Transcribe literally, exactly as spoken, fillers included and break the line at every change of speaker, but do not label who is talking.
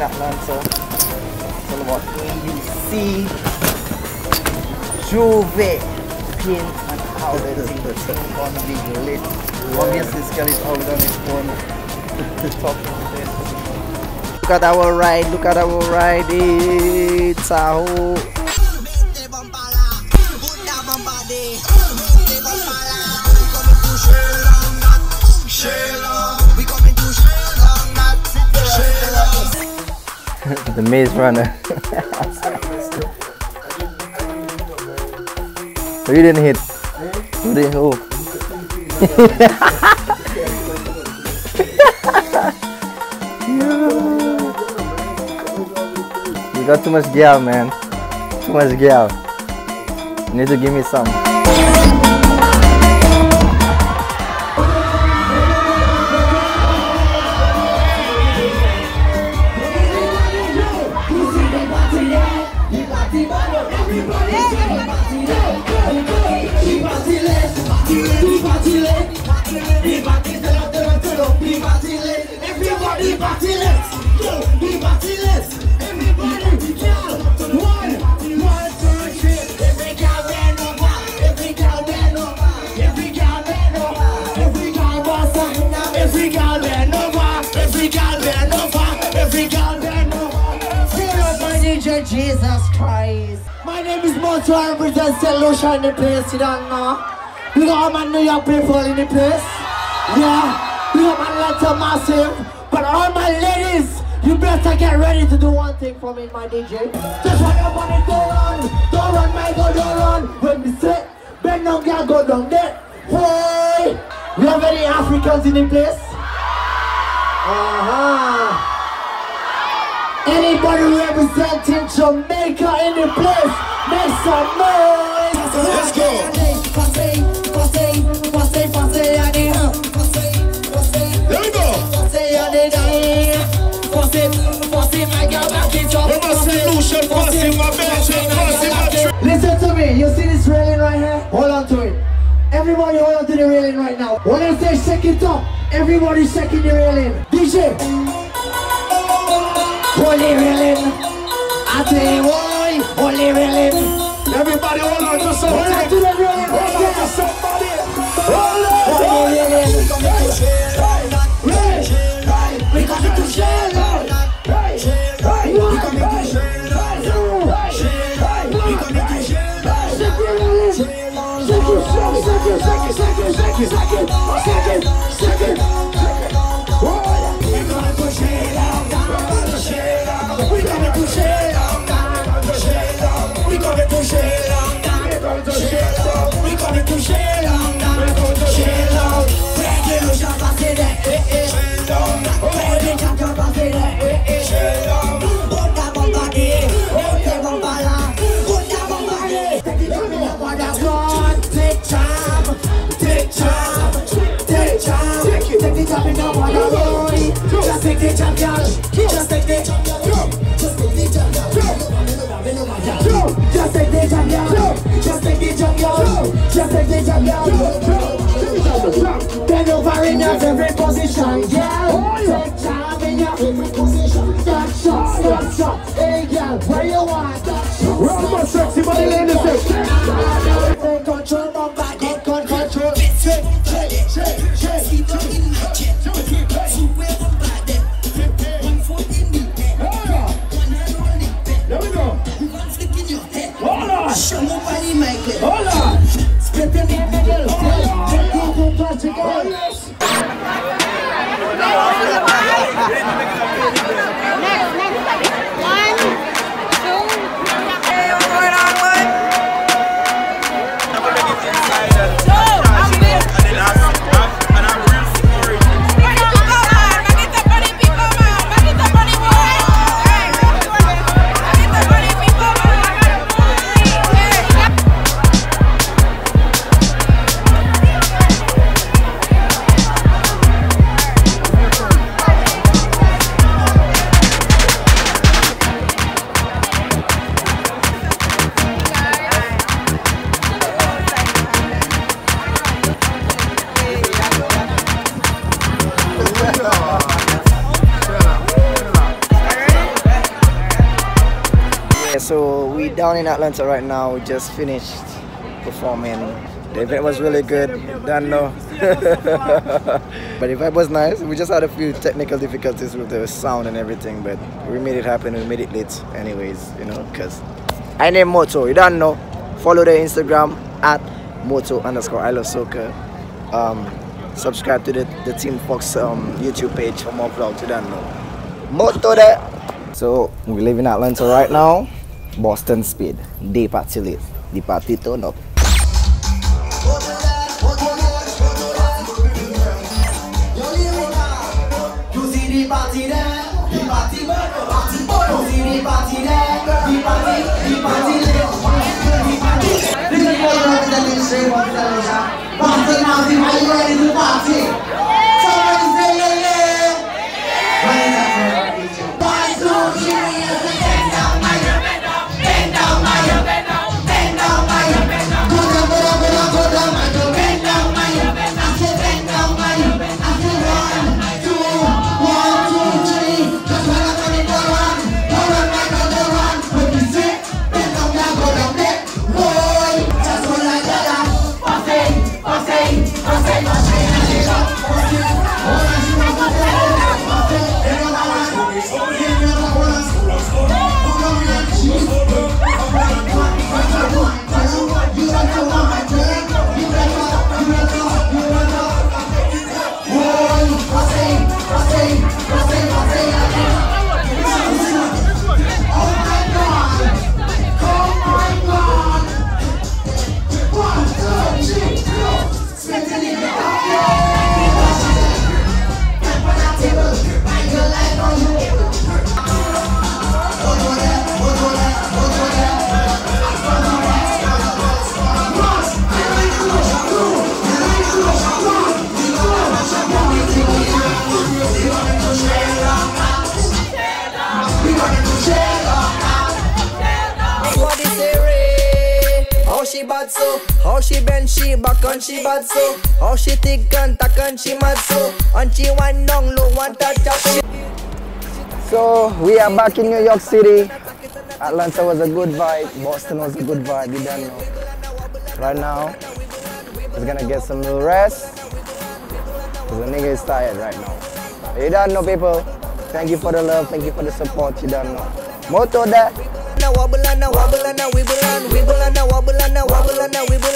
that, man. So it's all about A U C, Juve, Pin, and how the thing gonna be lit. Obviously, Skelly's always on his phone talking to this. Look at our ride, look at our ride, it's a whole. The Maze Runner. Who you didn't hit? Who didn't who? You got too much gal, man. Too much gal. You need to give me some.
Jesus Christ. My name is Moto. I represent Solution in the place, you don't know. We got all my New York people in the place. Yeah, we got my Atlanta massive. But all my ladies, you better get ready to do one thing for me, my D J. Just when I want it, don't run. Don't run, my go, don't run. When we say, bend down, girl, go down there. Hey, we have any Africans in the place? Uh-huh. Anybody representing Jamaica in the place, make some noise.
Let's go. There we go.
Listen to me, you see this railing right here? Hold on to it. Everybody hold on to the railing right now. When I say shake it up, everybody shaking the railing. D J. Holy railing, I tell you why, holy railing.
Everybody hold on to something.
Hold on to the railing,
hold on to somebody. Hold on.
Holy railing. We coming to share now. We coming to share now. We coming to share now. Shake the railing. Shake it, shake it, shake it, shake it, shake it, shake it, shake it, shake it, shake it. We coming to share now. We coming to share down, share down. We coming to share down, share down. We coming to share down, share down. Break it, jump up in there, share down. Break it, jump up in there, share down. Put that bomba in, put that bomba la, put that bomba in. Take it up in the water, take time, take time, take time. Take it up in the water, just take the jump, y'all. Just take the jump, y'all. Just take the jump, y'all. Just take the jump, y'all. Just take the jump, y'all. Just take the jump, y'all. Bend over in your favorite position, yeah. Take time in your favorite position. Stop shot, stop shot. Hey, girl, where you want?
Roll my sexy body, ladies.
Take control, my body, take control. Shake, shake, shake, shake. Keep on in my jet. To where I'm bad.
down in Atlanta right now. We just finished performing. The event was really good. Don't know. But the vibe was nice. We just had a few technical difficulties with the sound and everything, but we made it happen. We made it lit anyways, you know, because I name Motto. You don't know. Follow the Instagram at Motto underscore I love soccer. Um, subscribe to the, the TeamFoxx um, YouTube page for more vlogs. You don't know. Motto there. So we live in Atlanta right now. Boston Speed. Day party late. The party turned up.
You see the party there, the party there, party boy. You see the party there, the party, the party there, the party. This is what you have to say, what's the nation? Boston party, are you ready to party? Somebody say yeah, yeah. What is that for? One, two, three, bend down, my bend down, bend down, my bend down, bend down, my bend down. Go down, go down, go down, go down, my bend down, my bend down, I say bend down, my I say one, two, one, two, three. Just wanna go in the run, go run, my go the run. When you say bend down, now go down there, boy. Just wanna get down, party, party, party, party, party. Hold on, she wants to go, party. Another one, another one. Hold on, man, she's you got to want my drink. You got to, you got to, you got to. Boy, party, party, party, party. Oh my God! Oh my God! One, two, three, go! Spit it in the Get on that table, bang your leg on you. Go to there, go to there, go to there. Go to there. Cross, get ready to go, Jahmoul. Get ready to go, Jahmoul. We go, Jahmoul. We go, Jahmoul. We gonna do share up now. We gonna do share up now.
What is it? How she bad so? How she bend she back and she bad so? How she thick and tack and she mad so? And she one down low, one touch up.
So we are back in New York City. Atlanta was a good vibe. Boston was a good vibe. You don't know. Right now, we're gonna get some little rest. Cause the nigga is tired right now. You don't know, people. Thank you for the love. Thank you for the support. You don't know. Motto there.
Wobble and a wobble and a wibble and wibble and a wobble and a wobble and a wibble.